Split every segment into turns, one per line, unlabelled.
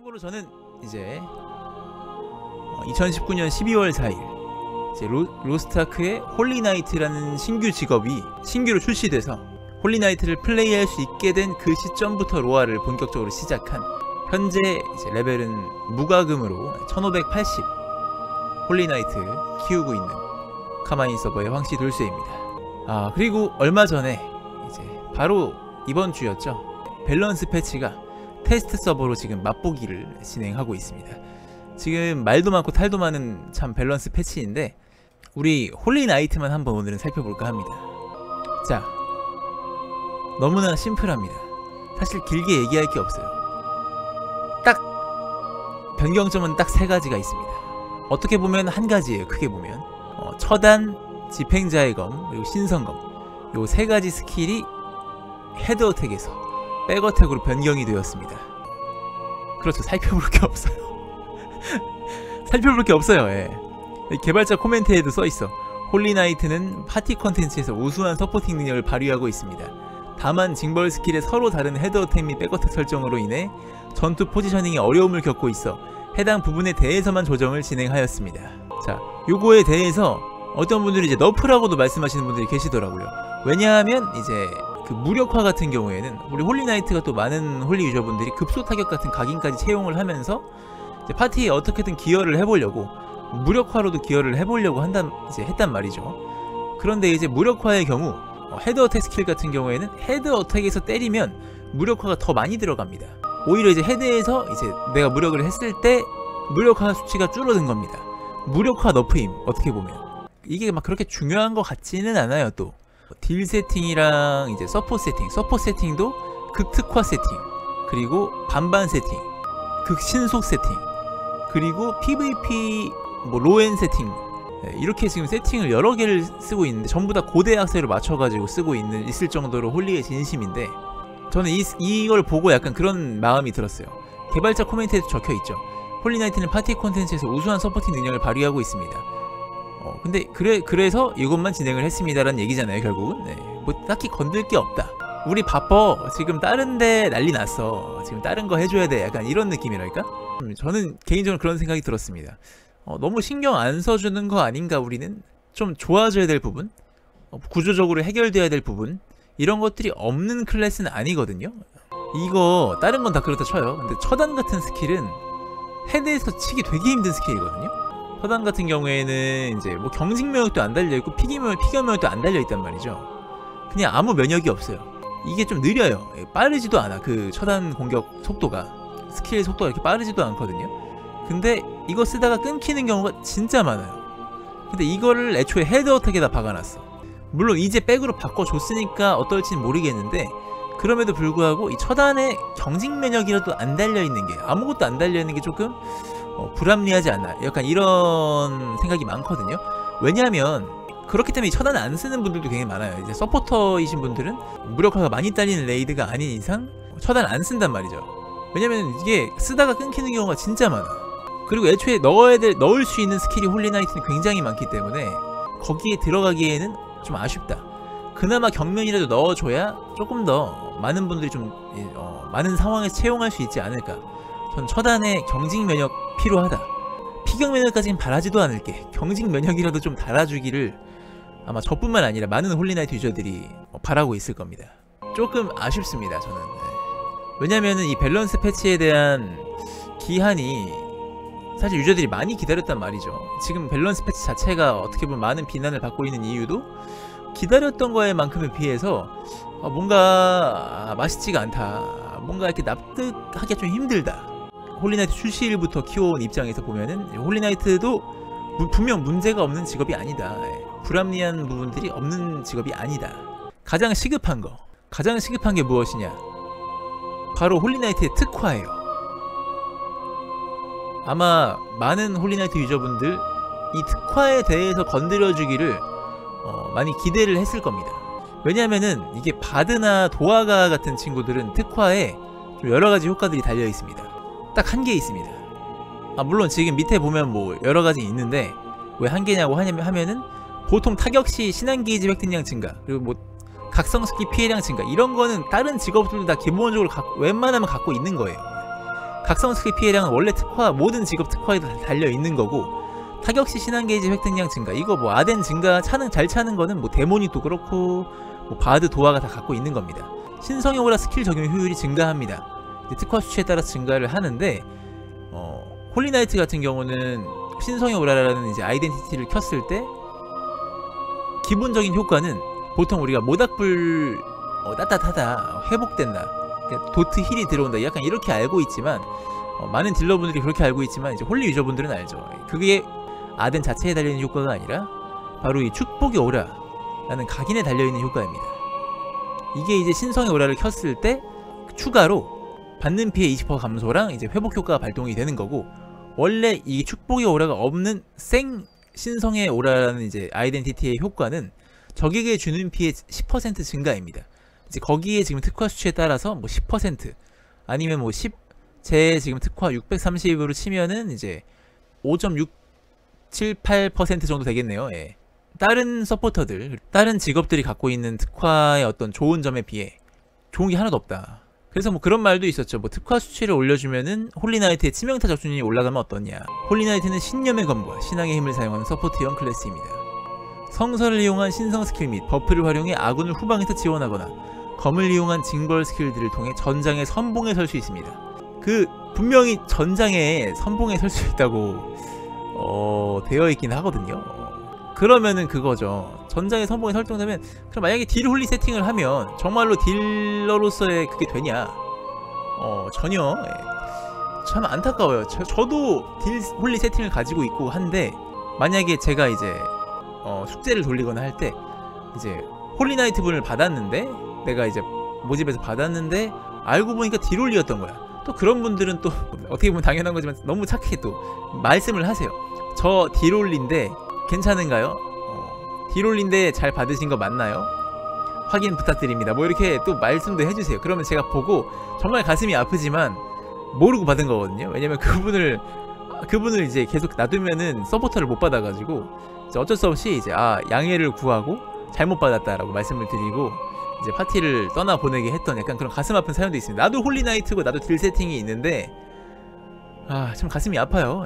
참고로 저는 이제 2019년 12월 4일 이제 로스트아크의 홀리나이트라는 신규 직업이 신규로 출시돼서 홀리나이트를 플레이할 수 있게 된 그 시점부터 로아를 본격적으로 시작한, 현재 이제 레벨은 무과금으로 1580 홀리나이트 키우고 있는 카마인 서버의 황씨 돌쇠입니다. 그리고 얼마 전에 이제 바로 이번 주였죠. 밸런스 패치가 테스트 서버로 지금 맛보기를 진행하고 있습니다. 지금 말도 많고 탈도 많은 참 밸런스 패치인데 우리 홀리나이트만 한번 오늘은 살펴볼까 합니다. 자, 너무나 심플합니다. 사실 길게 얘기할 게 없어요. 딱 변경점은 딱 세 가지가 있습니다. 어떻게 보면 한 가지예요. 크게 보면 처단, 집행자의 검, 그리고 신성검, 요 세 가지 스킬이 헤드 어택에서 백 어택으로 변경이 되었습니다. 그렇죠. 살펴볼 게 없어요. 살펴볼 게 없어요. 예. 개발자 코멘트에도 써있어. 홀리나이트는 파티 컨텐츠에서 우수한 서포팅 능력을 발휘하고 있습니다. 다만 징벌 스킬의 서로 다른 헤드 어택 및 백 어택 설정으로 인해 전투 포지셔닝에 어려움을 겪고 있어 해당 부분에 대해서만 조정을 진행하였습니다. 자, 요거에 대해서 어떤 분들이 이제 너프라고도 말씀하시는 분들이 계시더라고요. 왜냐하면 이제 그 무력화 같은 경우에는 우리 홀리나이트가 또 많은 홀리 유저분들이 급소 타격 같은 각인까지 채용을 하면서 이제 파티에 어떻게든 기여를 해보려고 무력화로도 기여를 해보려고 했단 말이죠. 그런데 이제 무력화의 경우 헤드 어택 스킬 같은 경우에는 헤드 어택에서 때리면 무력화가 더 많이 들어갑니다. 오히려 이제 헤드에서 이제 내가 무력을 했을 때 무력화 수치가 줄어든 겁니다. 무력화 너프임. 어떻게 보면 이게 막 그렇게 중요한 것 같지는 않아요. 또 딜 세팅이랑 이제 서포 세팅도 극특화 세팅, 그리고 반반 세팅, 극신속 세팅, 그리고 PVP 로엔 세팅, 이렇게 지금 세팅을 여러 개를 쓰고 있는데 전부 다 고대 악세를 맞춰가지고 쓰고 있을 정도로 홀리의 진심인데, 저는 이걸 보고 약간 그런 마음이 들었어요. 개발자 코멘트에도 적혀있죠. 홀리나이트는 파티 콘텐츠에서 우수한 서포팅 능력을 발휘하고 있습니다. 근데 그래서 이것만 진행을 했습니다라는 얘기잖아요. 결국은 뭐 딱히 건들 게 없다. 우리 바빠. 지금 다른데 난리 났어. 지금 다른 거 해줘야 돼. 약간 이런 느낌이랄까? 저는 개인적으로 그런 생각이 들었습니다. 너무 신경 안 써주는 거 아닌가. 우리는 좀 좋아져야 될 부분, 구조적으로 해결돼야 될 부분, 이런 것들이 없는 클래스는 아니거든요. 이거 다른 건 다 그렇다 쳐요. 근데 처단 같은 스킬은 헤드에서 치기 되게 힘든 스킬이거든요. 처단 같은 경우에는 이제 뭐 경직 면역도 안 달려있고 피겨 면역도 안 달려있단 말이죠. 그냥 아무 면역이 없어요. 이게 좀 느려요. 빠르지도 않아. 그 처단 공격 속도가, 스킬 속도가 이렇게 빠르지도 않거든요. 근데 이거 쓰다가 끊기는 경우가 진짜 많아요. 근데 이거를 애초에 헤드 어택에다 박아놨어. 물론 이제 백으로 바꿔줬으니까 어떨지는 모르겠는데, 그럼에도 불구하고 이 처단에 경직 면역이라도 안 달려있는 게, 아무것도 안 달려있는 게 조금 불합리하지 않나, 약간 이런 생각이 많거든요. 왜냐하면 그렇기 때문에 이 처단을 안 쓰는 분들도 굉장히 많아요. 이제 서포터이신 분들은 무력화가 많이 딸리는 레이드가 아닌 이상 처단 안 쓴단 말이죠. 왜냐면 이게 쓰다가 끊기는 경우가 진짜 많아. 그리고 애초에 넣을 수 있는 스킬이 홀리나이트는 굉장히 많기 때문에 거기에 들어가기에는 좀 아쉽다. 그나마 경면이라도 넣어줘야 조금 더 많은 분들이 좀 많은 상황에서 채용할 수 있지 않을까. 전 처단에 경직 면역 필요하다. 피격 면역까지는 바라지도 않을게. 경직 면역이라도 좀 달아주기를 아마 저뿐만 아니라 많은 홀리나이트 유저들이 바라고 있을 겁니다. 조금 아쉽습니다, 저는. 왜냐면은 이 밸런스 패치에 대한 기한이 사실 유저들이 많이 기다렸단 말이죠. 지금 밸런스 패치 자체가 어떻게 보면 많은 비난을 받고 있는 이유도 기다렸던 거에 만큼에 비해서 뭔가 맛있지가 않다. 뭔가 이렇게 납득하기가 좀 힘들다. 홀리나이트 출시일부터 키워온 입장에서 보면은 홀리나이트도 분명 문제가 없는 직업이 아니다. 불합리한 부분들이 없는 직업이 아니다. 가장 시급한 게 무엇이냐? 바로 홀리나이트의 특화예요. 아마 많은 홀리나이트 유저분들 이 특화에 대해서 건드려주기를 많이 기대를 했을 겁니다. 왜냐하면은 이게 바드나 도화가 같은 친구들은 특화에 좀 여러가지 효과들이 달려있습니다. 딱 한 개 있습니다. 물론 지금 밑에 보면 뭐 여러가지 있는데 왜 한 개냐고 하면은 보통 타격시 신한 게이지 획득량 증가, 그리고 뭐 각성 스킬 피해량 증가, 이런 거는 다른 직업들도 다 기본적으로 웬만하면 갖고 있는 거예요. 각성 스킬 피해량은 원래 특화, 모든 직업 특화에 달려있는 거고, 타격시 신한 게이지 획득량 증가, 이거 뭐 아덴 증가 잘 차는 거는 뭐 데모닉도 그렇고 뭐 바드 도화가 다 갖고 있는 겁니다. 신성의 오라 스킬 적용 효율이 증가합니다. 특화 수치에 따라서 증가를 하는데, 홀리나이트 같은 경우는 신성의 오라라는 이제 아이덴티티를 켰을 때 기본적인 효과는 보통 우리가 모닥불 따뜻하다, 회복된다, 도트 힐이 들어온다, 약간 이렇게 알고 있지만, 많은 딜러분들이 그렇게 알고 있지만 이제 홀리 유저분들은 알죠. 그게 아덴 자체에 달려있는 효과가 아니라 바로 이 축복의 오라라는 각인에 달려있는 효과입니다. 이게 이제 신성의 오라를 켰을 때 추가로 받는 피해 20% 감소랑 이제 회복 효과가 발동이 되는 거고, 원래 이 축복의 오라가 없는 생 신성의 오라라는 이제 아이덴티티의 효과는 적에게 주는 피해 10% 증가입니다. 이제 거기에 지금 특화 수치에 따라서 뭐 10% 아니면 뭐 10, 제 지금 특화 630으로 치면은 이제 5.678% 정도 되겠네요. 예. 다른 서포터들, 다른 직업들이 갖고 있는 특화의 어떤 좋은 점에 비해 좋은 게 하나도 없다. 그래서 뭐 그런 말도 있었죠. 뭐 특화 수치를 올려주면은 홀리나이트의 치명타 적중률이 올라가면 어떠냐. 홀리나이트는 신념의 검과 신앙의 힘을 사용하는 서포트형 클래스입니다. 성설을 이용한 신성 스킬 및 버프를 활용해 아군을 후방에서 지원하거나 검을 이용한 징벌 스킬들을 통해 전장의 선봉에 설 수 있습니다. 분명히 전장에 선봉에 설 수 있다고 되어 있긴 하거든요. 그러면은 그거죠. 전장에 선봉에 설정되면, 그럼 만약에 딜 홀리 세팅을 하면 정말로 딜러로서의 그게 되냐? 전혀. 예. 참 안타까워요. 저도 딜 홀리 세팅을 가지고 있고 한데, 만약에 제가 이제 숙제를 돌리거나 할 때 이제 홀리나이트 분을 받았는데, 내가 이제 모집에서 받았는데 알고 보니까 딜 홀리였던 거야. 또 그런 분들은 또 어떻게 보면 당연한 거지만 너무 착해 또 말씀을 하세요. 저 딜올린데 괜찮은가요? 딜올린데 잘 받으신 거 맞나요? 확인 부탁드립니다. 뭐 이렇게 또 말씀도 해주세요. 그러면 제가 보고 정말 가슴이 아프지만 모르고 받은 거거든요. 왜냐면 그분을 이제 계속 놔두면은 서포터를 못 받아가지고 이제 어쩔 수 없이 이제 양해를 구하고 잘못 받았다라고 말씀을 드리고 이제 파티를 떠나보내게 했던 약간 그런 가슴 아픈 사연도 있습니다. 나도 홀리나이트고 나도 딜 세팅이 있는데 참 가슴이 아파요.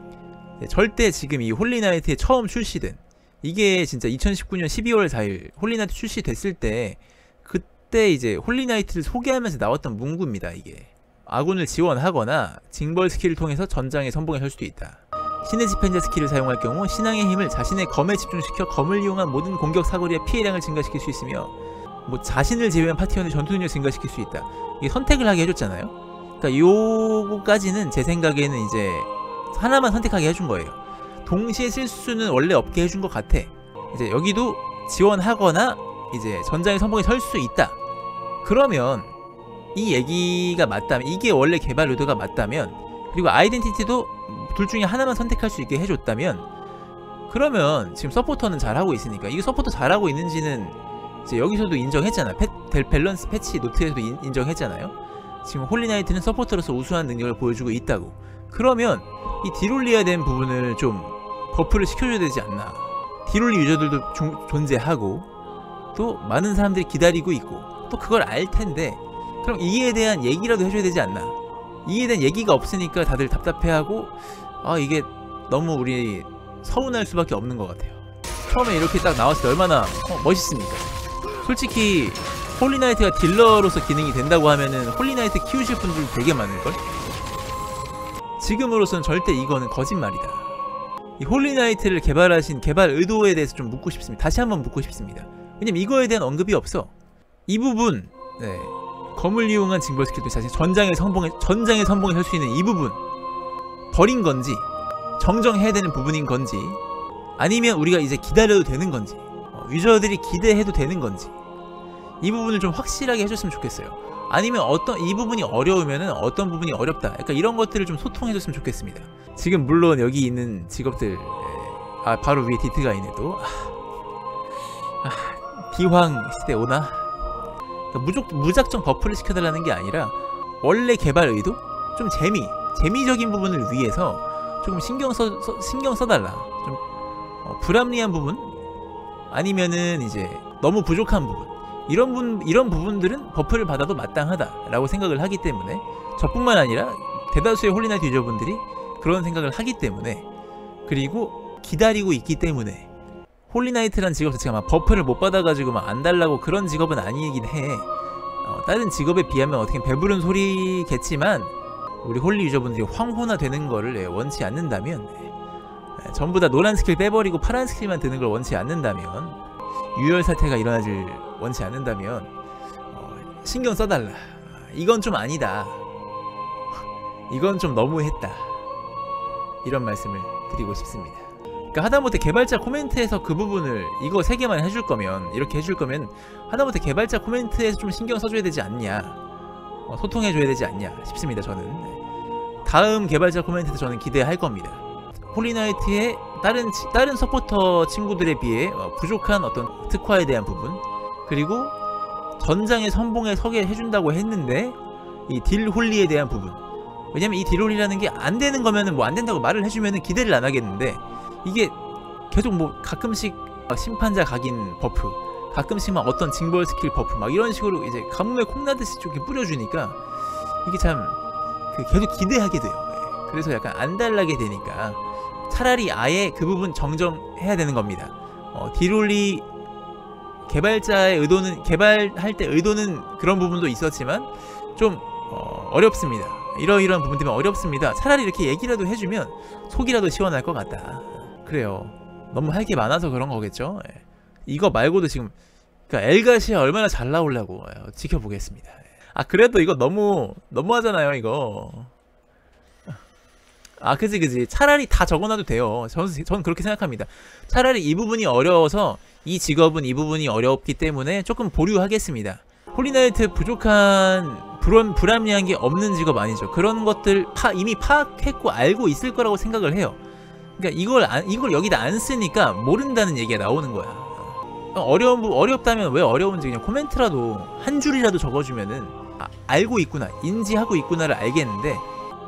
절대 지금 이 홀리나이트에 처음 출시된, 이게 진짜 2019년 12월 4일 홀리나이트 출시됐을 때, 그때 이제 홀리나이트를 소개하면서 나왔던 문구입니다. 이게 아군을 지원하거나 징벌 스킬을 통해서 전장의 선봉에 설 수도 있다. 신의 집행자 스킬을 사용할 경우 신앙의 힘을 자신의 검에 집중시켜 검을 이용한 모든 공격 사거리의 피해량을 증가시킬 수 있으며, 뭐 자신을 제외한 파티원의 전투 능력을 증가시킬 수 있다. 이게 선택을 하게 해줬잖아요. 그러니까 요거까지는 제 생각에는 이제 하나만 선택하게 해준 거예요. 동시에 쓸 수는 원래 없게 해준 것 같아. 이제 여기도 지원하거나 이제 전장의 선봉에 설 수 있다. 그러면 이 얘기가 맞다면, 이게 원래 개발 의도가 맞다면, 그리고 아이덴티티도 둘 중에 하나만 선택할 수 있게 해줬다면, 그러면 지금 서포터는 잘하고 있으니까, 이게 서포터 잘하고 있는지는 이제 여기서도 인정했잖아. 밸런스 패치 노트에서도 인정했잖아요. 지금 홀리나이트는 서포터로서 우수한 능력을 보여주고 있다고. 그러면 이 딜올리해야 되는 부분을 좀 버프를 시켜줘야 되지 않나. 딜올리 유저들도 존재하고 또 많은 사람들이 기다리고 있고 또 그걸 알 텐데, 그럼 이에 대한 얘기라도 해줘야 되지 않나. 이에 대한 얘기가 없으니까 다들 답답해하고, 이게 너무 우리 서운할 수밖에 없는 것 같아요. 처음에 이렇게 딱 나왔을 때 얼마나 멋있습니까? 솔직히 홀리나이트가 딜러로서 기능이 된다고 하면은 홀리나이트 키우실 분들 되게 많을걸? 지금으로선 절대 이거는 거짓말이다. 이 홀리나이트를 개발하신 개발 의도에 대해서 좀 묻고 싶습니다. 다시 한번 묻고 싶습니다. 왜냐면 이거에 대한 언급이 없어. 이 부분, 검을 이용한 징벌 스킬도 사실 전장의 선봉에 설 수 있는 이 부분 버린 건지, 정정해야 되는 부분인 건지, 아니면 우리가 이제 기다려도 되는 건지, 유저들이 기대해도 되는 건지, 이 부분을 좀 확실하게 해줬으면 좋겠어요. 아니면 이 부분이 어려우면은 어떤 부분이 어렵다, 약간 이런 것들을 좀 소통해줬으면 좋겠습니다. 지금 물론 여기 있는 직업들, 바로 위에 디트가 있네 또. 비황 시대 오나? 그러니까 무작정 버프를 시켜달라는 게 아니라 원래 개발 의도? 좀 재미적인 부분을 위해서 조금 신경 써달라. 좀 불합리한 부분? 아니면은 이제 너무 부족한 부분, 이런 부분들은 버프를 받아도 마땅하다 라고 생각을 하기 때문에, 저뿐만 아니라 대다수의 홀리나이트 유저분들이 그런 생각을 하기 때문에, 그리고 기다리고 있기 때문에. 홀리나이트란 직업 자체가 막 버프를 못 받아가지고 막 안 달라고 그런 직업은 아니긴 해. 다른 직업에 비하면 어떻게 배부른 소리겠지만 우리 홀리 유저분들이 황혼화 되는 거를 원치 않는다면, 전부 다 노란 스킬 빼버리고 파란 스킬만 드는 걸 원치 않는다면, 유혈 사태가 일어나질 원치 않는다면 신경 써달라. 이건 좀 아니다. 이건 좀 너무했다. 이런 말씀을 드리고 싶습니다. 그러니까 하다못해 개발자 코멘트에서 그 부분을 이거 3개만 해줄 거면, 이렇게 해줄 거면 하다못해 개발자 코멘트에서 좀 신경 써줘야 되지 않냐, 소통해줘야 되지 않냐 싶습니다. 저는 다음 개발자 코멘트도 저는 기대할 겁니다. 홀리나이트의 다른 서포터 친구들에 비해 부족한 어떤 특화에 대한 부분, 그리고 전장의 선봉에 서게 해준다고 했는데 이 딜홀리에 대한 부분. 왜냐면 이 딜홀리라는 게 안 되는 거면은 뭐 안 된다고 말을 해주면은 기대를 안 하겠는데, 이게 계속 뭐 가끔씩 막 심판자 각인 버프, 가끔씩 막 어떤 징벌 스킬 버프 막 이런 식으로 이제 가뭄에 콩나듯이 이렇게 뿌려주니까 이게 참 계속 기대하게 돼요. 그래서 약간 안 달라게 되니까 차라리 아예 그 부분 정정해야 되는 겁니다. 딜홀리 개발자의 의도는, 개발할 때 의도는 그런 부분도 있었지만 좀 어렵습니다. 이러이러한 부분 때문에 어렵습니다. 차라리 이렇게 얘기라도 해주면 속이라도 시원할 것 같다. 그래요. 너무 할 게 많아서 그런 거겠죠. 이거 말고도 지금 그러니까 엘가시아 얼마나 잘 나오려고 지켜보겠습니다. 그래도 이거 너무하잖아요 이거. 그지. 차라리 다 적어놔도 돼요. 저는 그렇게 생각합니다. 차라리 이 부분이 어려워서, 이 직업은 이 부분이 어렵기 때문에 조금 보류하겠습니다. 홀리나이트 부족한 불합리한 게 없는 직업 아니죠. 그런 것들 이미 파악했고 알고 있을 거라고 생각을 해요. 그러니까 이걸 여기다 안 쓰니까 모른다는 얘기가 나오는 거야. 어렵다면 왜 어려운지 그냥 코멘트라도 한 줄이라도 적어주면은 알고 있구나, 인지하고 있구나를 알겠는데,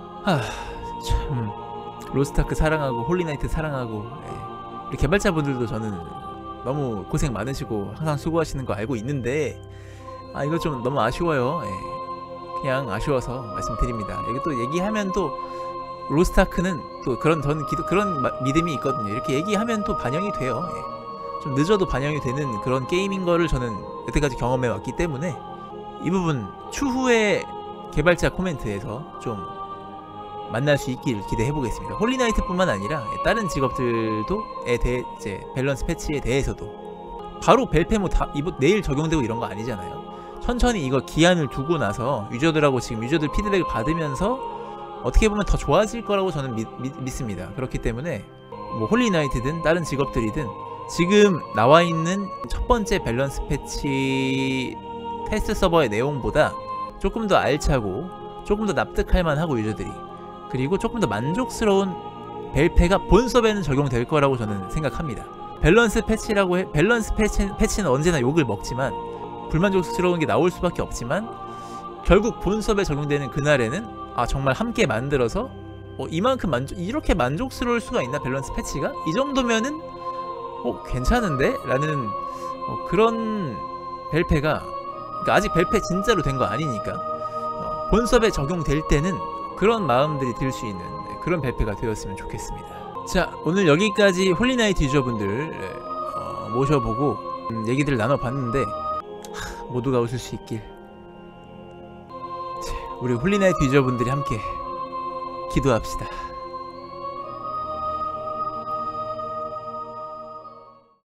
참 로스트아크 사랑하고 홀리나이트 사랑하고, 우리 개발자분들도 저는 너무 고생 많으시고 항상 수고하시는 거 알고 있는데 이거 좀 너무 아쉬워요. 그냥 아쉬워서 말씀드립니다. 여기 또 얘기하면 또 로스트아크는 또 그런 그런 믿음이 있거든요. 이렇게 얘기하면 또 반영이 돼요. 좀 늦어도 반영이 되는 그런 게임인 거를 저는 여태까지 경험해 왔기 때문에 이 부분 추후에 개발자 코멘트에서 좀 만날 수 있길 기대해 보겠습니다. 홀리나이트뿐만 아니라 다른 직업들도 이제 밸런스 패치에 대해서도 바로 벨페모 내일 적용되고 이런 거 아니잖아요. 천천히 이거 기한을 두고 나서 유저들하고 지금 유저들 피드백을 받으면서 어떻게 보면 더 좋아질 거라고 저는 믿습니다. 그렇기 때문에 뭐 홀리나이트든 다른 직업들이든 지금 나와 있는 첫 번째 밸런스 패치 테스트 서버의 내용보다 조금 더 알차고 조금 더 납득할 만하고 유저들이, 그리고 조금 더 만족스러운 벨페가 본섭에는 적용될 거라고 저는 생각합니다. 밸런스 패치는 언제나 욕을 먹지만 불만족스러운 게 나올 수밖에 없지만 결국 본섭에 적용되는 그날에는 정말 함께 만들어서 이만큼 이렇게 만족스러울 수가 있나 밸런스 패치가? 이 정도면은 괜찮은데? 라는 그런 벨페가, 그러니까 아직 벨페 진짜로 된 거 아니니까 본섭에 적용될 때는 그런 마음들이 들 수 있는 그런 벨페가 되었으면 좋겠습니다. 자, 오늘 여기까지 홀리나이트 유저분들 모셔보고 얘기들을 나눠봤는데 모두가 웃을 수 있길, 우리 홀리나이트 유저분들이 함께 기도합시다.